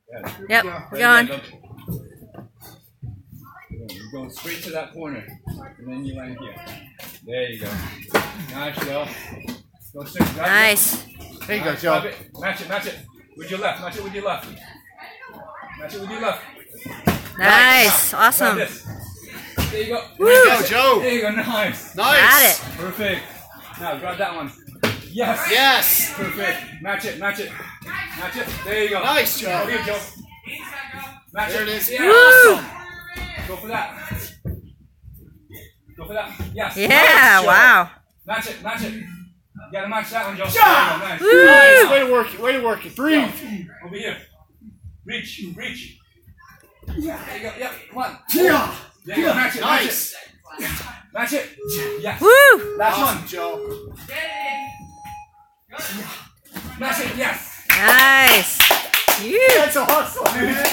Yep, we're going. You go straight to that corner, and then you land here. There you go. Nice, Joe. Go straight. Nice. There you go, Joe. Match it with your left. Match it with your left. Match it with your left. Nice. Now, awesome. There you go. There you go, Joe. There you go. Nice. Nice. Got it. Perfect. Now grab that one. Yes. Yes. Perfect. Match it. Match it. Match it. There you go. Nice, Joe. Over here, Joe. Match There it. it is. Yeah. Woo. Go for that. Go for that. Yes. Yeah, Nice, wow. Match it. Match it. You gotta match that one, Joe. Yeah. Nice. Woo. Nice. Way to work it. Way to work it. Breathe. Over here. Reach. Reach. There you go. Yep. Come on. Yeah. There you go. Match it. Nice. Match it. Yes. Woo. Last Awesome, one. Joe. Match it. Yes. Nice. That's awesome.